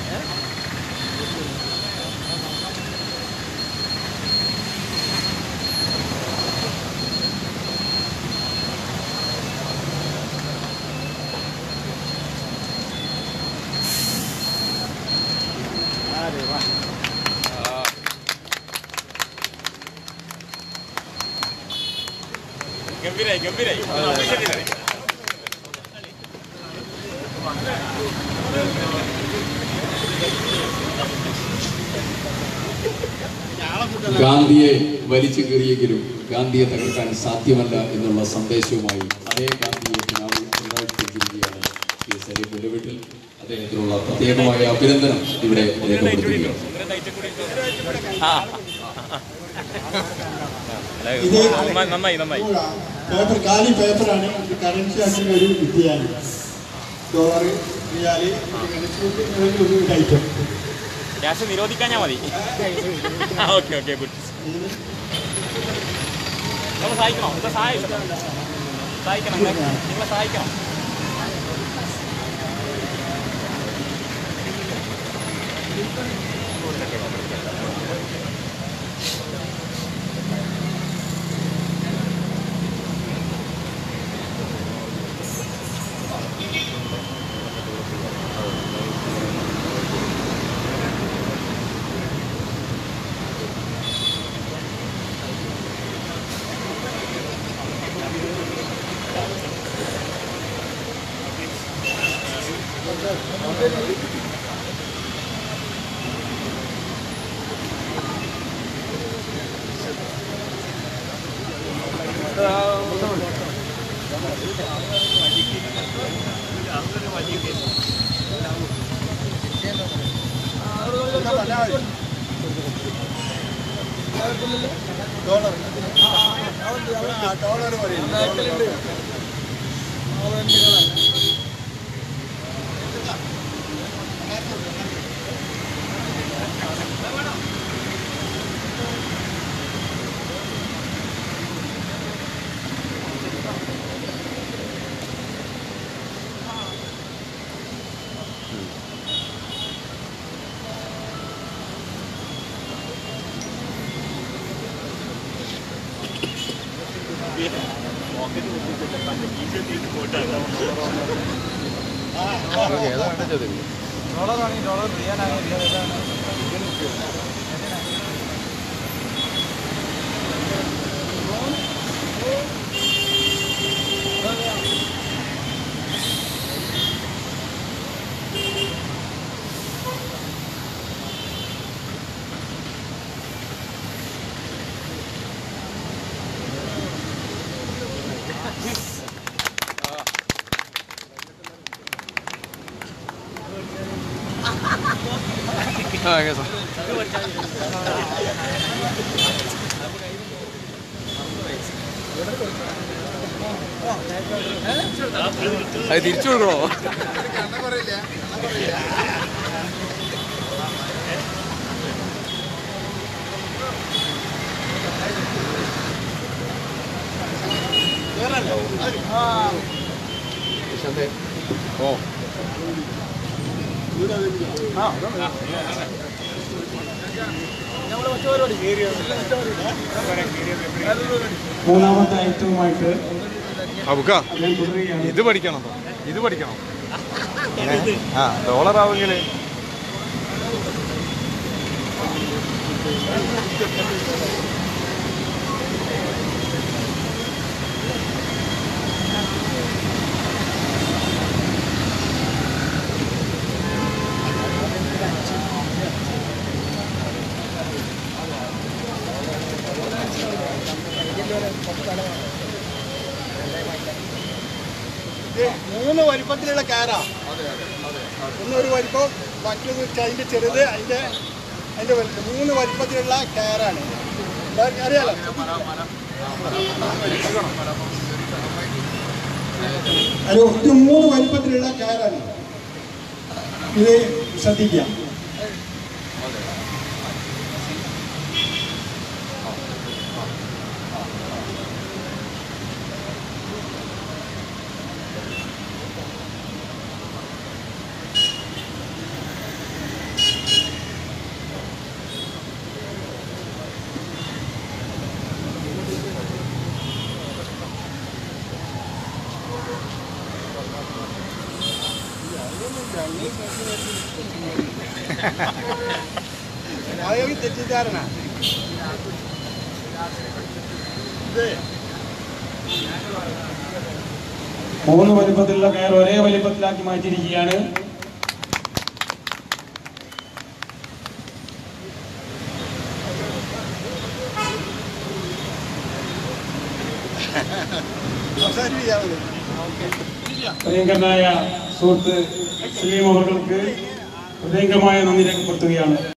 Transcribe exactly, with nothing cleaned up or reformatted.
ഗംഭീരായി ഗംഭീരായി ഗാന്ധിയെ വലിച്ചു കീറിയെങ്കിലും ഗാന്ധിയെ തകർക്കാൻ സാധ്യമല്ല എന്നുള്ള സന്ദേശവുമായി അതേ ഗാന്ധിയെ പുനരാവിഷ്കരിച്ചിരിക്കുകയാണ് ശ്രീ സലീം പുല്ലുവീട്ടിൽ. അദ്ദേഹത്തിനുള്ള പ്രത്യേകമായ അഭിനന്ദനം ഇവിടെ രേഖപ്പെടുത്തുകയാണ്. നന്നായി നന്നായി പേപ്പർ കാലി പേപ്പറാണ് കറൻസി ആക്കുന്ന ഒരു വിദ്യയാണ്. ഡോളർ റിയാല് ഒരു ഐറ്റം ക്യാഷ് നിരോധിക്കാൻ ഞാൻ മതി. Okay okay good. നമ്മൾ സഹായിക്കണോ? നിങ്ങളെ സഹായിക്കണം സഹായിക്കണം നിങ്ങളെ സഹായിക്കണം. ഡോളർ ഡോളർ പറയും ഡോളറാണ് ഡോളർ റിയാലാണ് റിയാൽ ഏതാണ്? Ah, eso. അത് തിരിച്ചു കൊടുക്കണോ? ഓ മൂന്നാമത്തെ ഐറ്റവുമായിട്ട് അബുക്ക ഇത് പഠിക്കണം ഇത് പഠിക്കണം. ആ ഡോളർ ആവുമെങ്കിൽ മൂന്ന് വലിപ്പത്തിലുള്ള കാരാ. ഒന്നൊരു വലിപ്പം, മറ്റൊന്ന് അതിൻ്റെ ചെറുത്, അതിൻ്റെ അതിൻ്റെ വലുത്. മൂന്ന് വലിപ്പത്തിലുള്ള കാറാണ്. അറിയാലോ, അത് ഇത് മൂന്ന് വലിപ്പത്തിലുള്ള കാറാണ്. ഇത് ശ്രദ്ധിക്കാം. അതൊക്കെ തെറ്റിദ്ധാരണ. മൂന്ന് വലിപ്പത്തിലുള്ള കയർ ഒരേ വലിപ്പത്തിലാക്കി മാറ്റിയിരിക്കുകയാണ്. പ്രിയങ്കരനായ സുഹൃത്ത് സലീം അവർക്ക് ഹൃദയംഗമായ നന്ദി രേഖപ്പെടുത്തുകയാണ്.